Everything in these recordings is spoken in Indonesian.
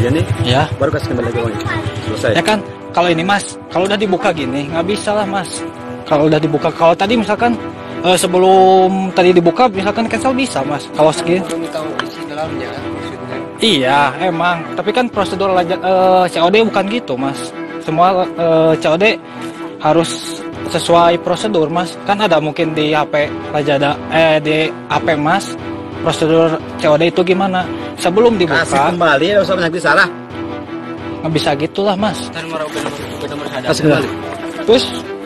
begini, Ya. baru kasih kembali lagi uangnya. Selesai. Ya kan, kalau ini Mas, kalau udah dibuka gini, nggak bisa lah Mas. Kalau udah dibuka, kalau tadi misalkan sebelum tadi dibuka, misalkan cancel bisa Mas. Kalau segini. Belum tahu isi dalamnya maksudnya. Iya, emang. Tapi kan prosedur COD bukan gitu Mas. Semua COD harus sesuai prosedur Mas. Kan ada mungkin di HP Lazada, di HP Mas, prosedur COD itu gimana? Sebelum dibuka, Kasih kembali, nggak usah banyak bicara. nggak bisa gitulah Mas. Kan mau benar-benar hadap. Kasih kembali. Terus,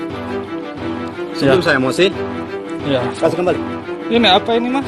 Sebelum saya emosi, ya. kasih kembali. Ini apa ini Mas?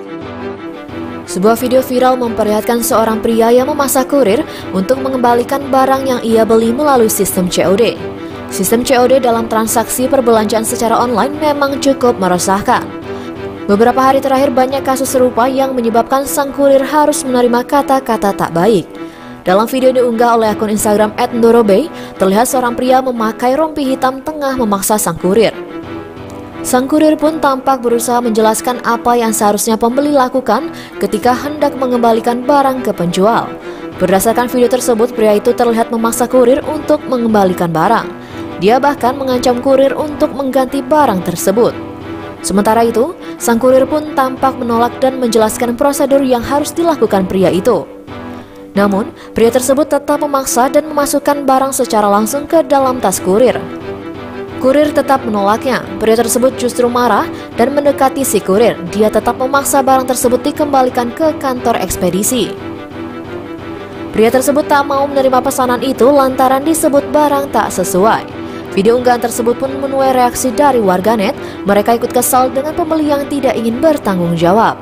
Sebuah video viral memperlihatkan seorang pria yang memaksa kurir untuk mengembalikan barang yang ia beli melalui sistem COD. Sistem COD dalam transaksi perbelanjaan secara online memang cukup meresahkan. Beberapa hari terakhir banyak kasus serupa yang menyebabkan sang kurir harus menerima kata-kata tak baik. Dalam video diunggah oleh akun Instagram @ndorobey, terlihat seorang pria memakai rompi hitam tengah memaksa sang kurir. Sang kurir pun tampak berusaha menjelaskan apa yang seharusnya pembeli lakukan ketika hendak mengembalikan barang ke penjual. Berdasarkan video tersebut, pria itu terlihat memaksa kurir untuk mengembalikan barang. Dia bahkan mengancam kurir untuk mengganti barang tersebut. Sementara itu, sang kurir pun tampak menolak dan menjelaskan prosedur yang harus dilakukan pria itu. Namun, pria tersebut tetap memaksa dan memasukkan barang secara langsung ke dalam tas kurir. Kurir tetap menolaknya. Pria tersebut justru marah dan mendekati si kurir. Dia tetap memaksa barang tersebut dikembalikan ke kantor ekspedisi. Pria tersebut tak mau menerima pesanan itu lantaran disebut barang tak sesuai. Video unggahan tersebut pun menuai reaksi dari warganet. Mereka ikut kesal dengan pembeli yang tidak ingin bertanggung jawab.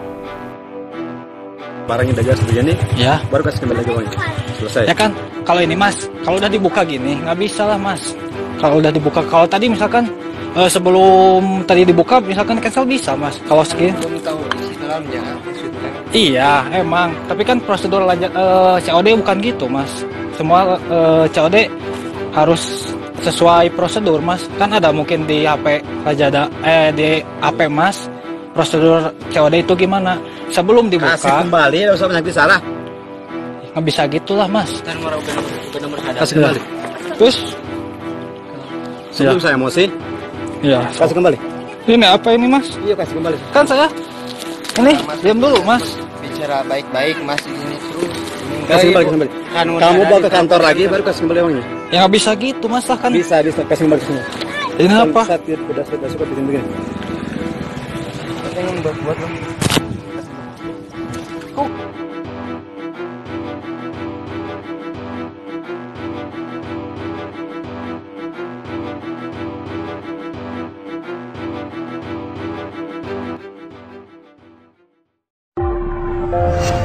Barangnya udah jelas begini, Ya. baru kasih kembali lagi uangnya. Selesai. Ya kan, kalau ini Mas, kalau udah dibuka gini, nggak bisa lah Mas. Kalau udah dibuka, kalau tadi misalkan sebelum tadi dibuka, misalkan cancel bisa Mas. Kalau segini. Belum tahu isi dalamnya maksudnya. Iya, emang. Tapi kan prosedur COD bukan gitu Mas. Semua COD harus sesuai prosedur Mas. Kan ada mungkin di HP Lazada, di HP Mas, prosedur COD itu gimana? Sebelum dibuka, Kasih kembali, nggak usah banyak bicara. nggak bisa gitulah Mas. Kan mau benar-benar hadap. Kasih kembali. Terus, Sebelum saya emosi, ya. kasih kembali. Ini apa ini Mas? Iya, kasih kembali. Kan saya ini diam dulu Mas. Bicara baik-baik Mas ini terus. Kasih kembali, kasih kembali. Kan Kamu bawa ke kantor lagi, baru kasih kembali uangnya. Ya nggak bisa gitu Mas lah kan. Bisa, kasih kembali ke sini. Ini apa? Saat sudah suka bikin begini. Pengen buat lo.